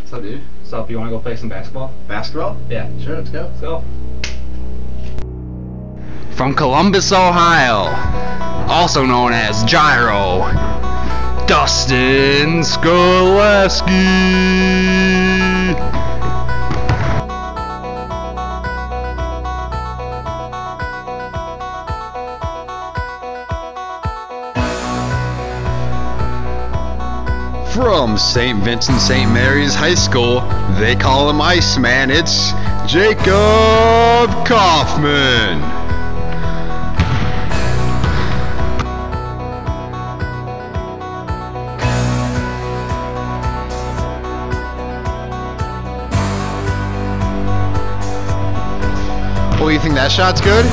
What's up, dude? What's up? You want to go play some basketball? Basketball? Yeah. Sure, let's go. Let's go. From Columbus, Ohio, also known as Gyro, Dustin Skoleski. From St. Vincent St. Mary's High School, they call him Iceman, it's Jacob Kaufman. Oh, you think that shot's good?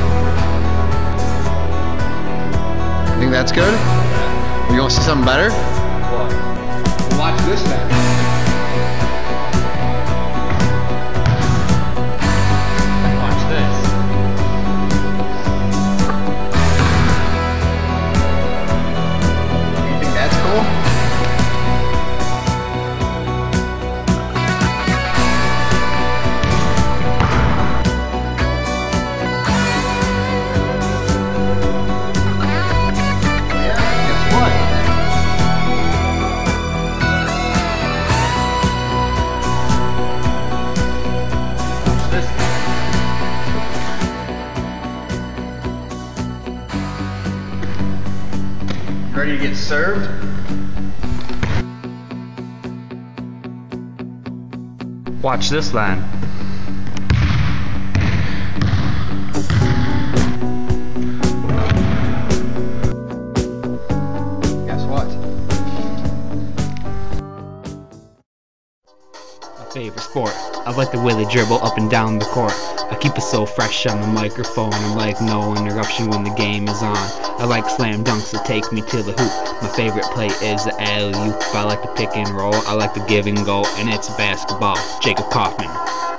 You think that's good? You gonna see something better? What? Watch this then. Watch this. You think that's cool? Ready to get served? Watch this then. Guess what? My favorite sport. I like the Willie dribble up and down the court. I keep it so fresh on the microphone. I like no interruption when the game is on. I like slam dunks that take me to the hoop. My favorite play is the alley-oop. I like the pick and roll. I like the give and go, and it's basketball. Jacob Kaufman.